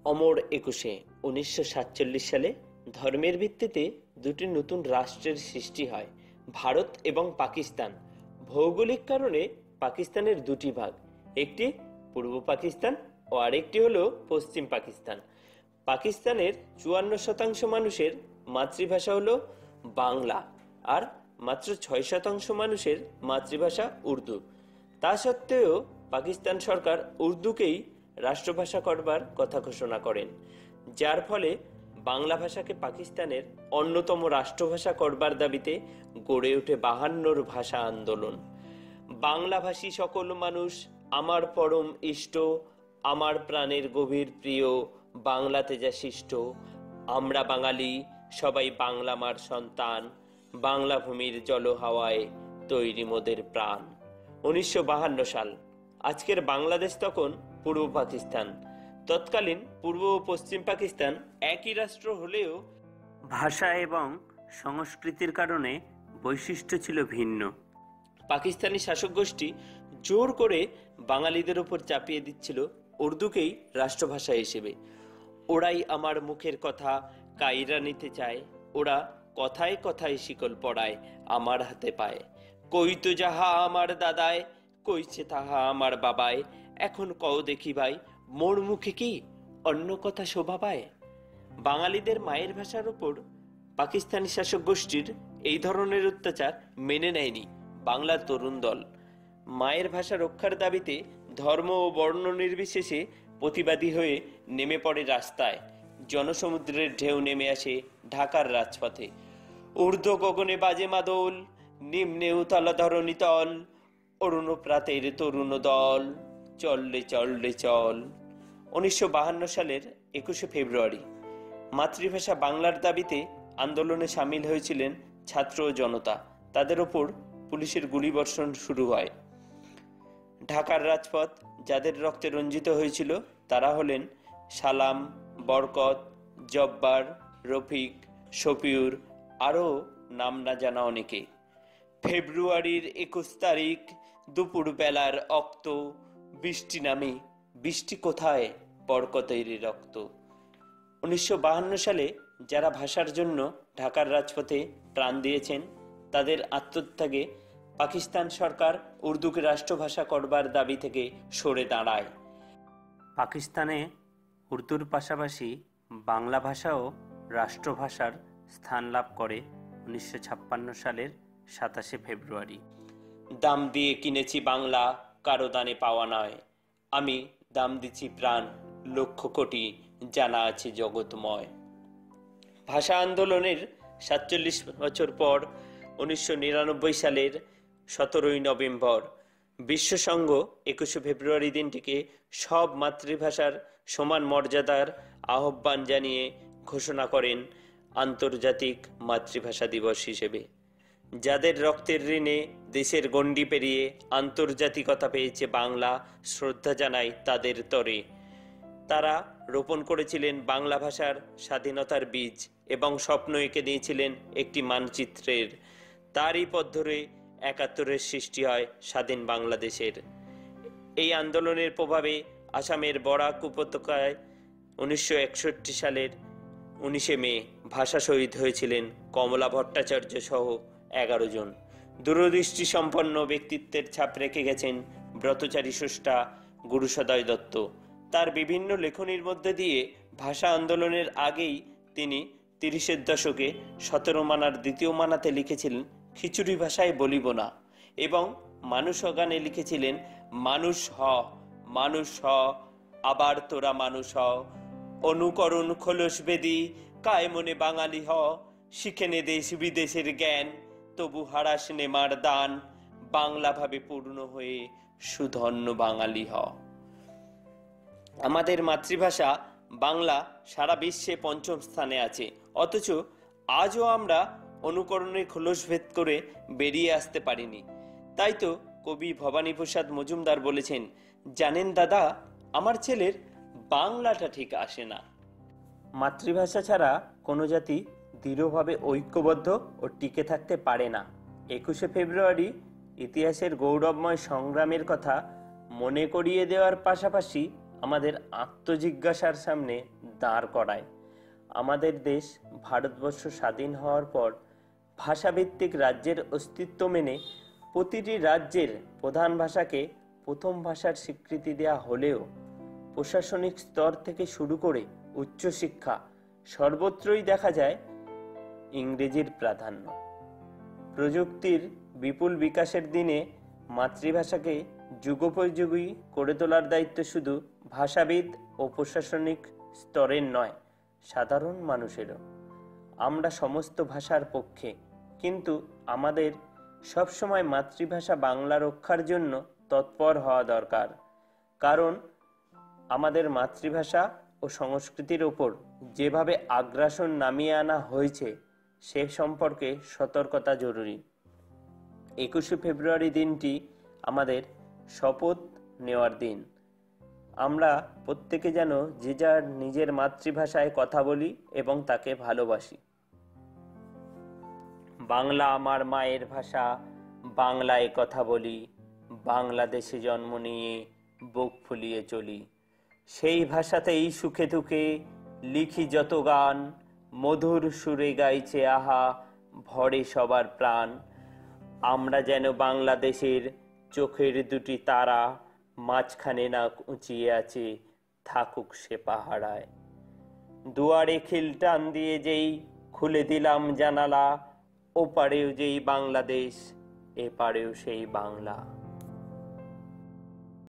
অমর একুশে 1947 সালে ধর্মের ভিত্তিতে দুটি নতুন রাষ্ট্রের সৃষ্টি হয়, ভারত এবং পাকিস্তান। ভৌগোলিক কারণে পাকিস্তানের দুটি ভাগ, একটি পূর্ব পাকিস্তান ও আরেকটি হলো পশ্চিম পাকিস্তান। পাকিস্তানের 54% মানুষের মাতৃভাষা হলো বাংলা, আর মাত্র 6% মানুষের মাতৃভাষা উর্দু। তা সত্ত্বেও পাকিস্তান সরকার উর্দুকেই রাষ্ট্রভাষা করবার কথা ঘোষণা করেন, যার ফলে বাংলা ভাষাকে পাকিস্তানের অন্যতম রাষ্ট্রভাষা করবার দাবিতে গড়ে ওঠে 52 ভাষা আন্দোলন। বাংলাভাষী সকল মানুষ আমার পরম ইষ্ট, আমার প্রাণের গভীর প্রিয়, বাংলাতে যা সৃষ্ট। আমরা বাঙালি সবাই বাংলা মার সন্তান, বাংলা ভূমির জল হাওয়ায় তৈরি মোদের প্রাণ। 1952 সাল। আজকের বাংলাদেশ তখন পূর্ব পাকিস্তান। তৎকালীন পূর্ব ও পশ্চিম পাকিস্তান একই রাষ্ট্র হলেও ভাষা এবং সংস্কৃতির কারণে বৈশিষ্ট্য ছিল ভিন্ন। পাকিস্তানি শাসক গোষ্ঠী জোর করে বাঙালিদের উপর চাপিয়ে দিচ্ছিল উর্দুকেই রাষ্ট্রভাষা হিসেবে। ওরাই আমার মুখের কথা কায়রা নিতে চায়, ওরা কথায় কথায় শিকল পড়ায় আমার হাতে পায়। কইতো যাহা আমার দাদায়, কইছে তাহা আমার বাবায়, এখন কও দেখি ভাই মোর মুখে কি অন্য কথা শোভা পায়। বাঙালিদের মায়ের ভাষার উপর পাকিস্তানি শাসক গোষ্ঠীর এই ধরনের অত্যাচার মেনে নেয়নি বাংলার তরুণ দল। মায়ের ভাষা রক্ষার দাবিতে ধর্ম ও বর্ণ নির্বিশেষে প্রতিবাদী হয়ে নেমে পড়ে রাস্তায়। জনসমুদ্রের ঢেউ নেমে আসে ঢাকার রাজপথে। ঊর্ধ্ব গগনে বাজে মাদল, নিম্নে উতলা ধরণী তল, অরুণ প্রাতের তরুণ দল, চললে চললে চল। 1952 সালের 21শে ফেব্রুয়ারি মাতৃভাষা বাংলার দাবিতে আন্দোলনে সামিল হয়েছিলেন ছাত্র ও জনতা। তাদের ওপর পুলিশের গুলিবর্ষণ শুরু হয়। ঢাকার রাজপথ যাদের রক্তে রঞ্জিত হয়েছিল তারা হলেন সালাম, বরকত, জব্বার, রফিক, শফিউর, আরও নাম না জানা অনেকে। ফেব্রুয়ারির 21 তারিখ দুপুর বেলার অক্ত, বৃষ্টি নামে, বৃষ্টি কোথায় বরকতের রক্ত। 1952 সালে যারা ভাষার জন্য ঢাকার রাজপথে প্রাণ দিয়েছেন তাদের আত্মত্যাগে পাকিস্তান সরকার উর্দুকে রাষ্ট্রভাষা করবার দাবি থেকে সরে দাঁড়ায়। পাকিস্তানে উর্দুর পাশাপাশি বাংলা ভাষাও রাষ্ট্রভাষার স্থান লাভ করে 1956 সালের 27শে ফেব্রুয়ারি। দাম দিয়ে কিনেছি বাংলা, কারো দানে পাওয়া নয়, আমি দাম দিচ্ছি প্রাণ, লক্ষ কোটি জানা আছে জগৎময়। ভাষা আন্দোলনের 47 বছর পর 1999 সালের 17 নভেম্বর বিশ্বসংঘ 21শে ফেব্রুয়ারি দিনটিকে সব মাতৃভাষার সমান মর্যাদার আহ্বান জানিয়ে ঘোষণা করেন আন্তর্জাতিক মাতৃভাষা দিবস হিসেবে। যাদের রক্তের ঋণে দেশের গণ্ডি পেরিয়ে আন্তর্জাতিকতা পেয়েছে বাংলা, শ্রদ্ধা জানাই তাদের তরে। তারা রোপণ করেছিলেন বাংলা ভাষার স্বাধীনতার বীজ এবং স্বপ্ন এঁকে দিয়েছিলেন একটি মানচিত্রের। তারই পথ ধরে 71-এর সৃষ্টি হয় স্বাধীন বাংলাদেশের। এই আন্দোলনের প্রভাবে আসামের বরাক উপত্যকায় 1961 সালের 19শে মে ভাষা শহীদ হয়েছিলেন কমলা ভট্টাচার্য সহ 11 জন। দূরদৃষ্টি সম্পন্ন ব্যক্তিত্বের ছাপ রেখে গেছেন ব্রতচারী স্রষ্টা গুরুসদয় দত্ত। তার বিভিন্ন লেখনীর মধ্যে দিয়ে ভাষা আন্দোলনের আগেই তিনি 30-এর দশকে 17 মানার দ্বিতীয় মানাতে লিখেছিলেন খিচুড়ি ভাষায় বলিব না, এবং মানুষ গানে লিখেছিলেন মানুষ হ, মানুষ হ, আবার তোরা মানুষ হ, অনুকরণ খোলস বেদি, কায় মনে বাঙালি হ, শিখে নে দেশ বিদেশের জ্ঞান, তবু হারাস নেমার দান, বাংলা ভাবে পূর্ণ হয়ে সুধন্য বাঙালি হ। আমাদের মাতৃভাষা বাংলা সারা বিশ্বে 5ম স্থানে আছে, অথচ আজও আমরা অনুকরণের খোলস ভেদ করে বেরিয়ে আসতে পারিনি। তাই তো কবি ভবানীপ্রসাদ মজুমদার বলেছেন, জানেন দাদা আমার ছেলের বাংলাটা ঠিক আসে না। মাতৃভাষা ছাড়া কোনো জাতি দৃঢ়ভাবে ঐক্যবদ্ধ ও টিকে থাকতে পারে না। 21শে ফেব্রুয়ারি ইতিহাসের গৌরবময় সংগ্রামের কথা মনে করিয়ে দেওয়ার পাশাপাশি আমাদের আত্মজিজ্ঞাসার সামনে দাঁড় করায়। আমাদের দেশ ভারতবর্ষ স্বাধীন হওয়ার পর ভাষাভিত্তিক রাজ্যের অস্তিত্ব মেনে প্রতিটি রাজ্যের প্রধান ভাষাকে প্রথম ভাষার স্বীকৃতি দেওয়া হলেও প্রশাসনিক স্তর থেকে শুরু করে উচ্চশিক্ষা সর্বত্রই দেখা যায় ইংরেজির প্রাধান্য। প্রযুক্তির বিপুল বিকাশের দিনে মাতৃভাষাকে যুগোপযোগী করে তোলার দায়িত্ব শুধু ভাষাবিদ ও প্রশাসনিক স্তরের নয়, সাধারণ মানুষেরও। আমরা সমস্ত ভাষার পক্ষে, কিন্তু আমাদের সবসময় মাতৃভাষা বাংলা রক্ষার জন্য তৎপর হওয়া দরকার। কারণ আমাদের মাতৃভাষা ও সংস্কৃতির ওপর যেভাবে আগ্রাসন নামিয়ে আনা হয়েছে সে সম্পর্কে সতর্কতা জরুরি। 21শে ফেব্রুয়ারি দিনটি আমাদের শপথ নেওয়ার দিন। আমরা প্রত্যেকে যেন যে যার নিজের মাতৃভাষায় কথা বলি এবং তাকে ভালোবাসি। বাংলা আমার মায়ের ভাষা, বাংলায় কথা বলি, বাংলাদেশে জন্ম নিয়ে বুক ফুলিয়ে চলি। সেই ভাষাতেই সুখে দুঃখে লিখি যত গান, মধুর সুরে গাইছে আহা ভরে সবার প্রাণ। আমরা যেন বাংলাদেশের চোখের দুটি তারা, মাঝখানে না উঁচিয়ে আছে থাকুক সে পাহারায়। দুয়ারে খিল টান দিয়ে যেই খুলে দিলাম জানালা, ওপারেও যেই বাংলাদেশ, এপারেও সেই বাংলা।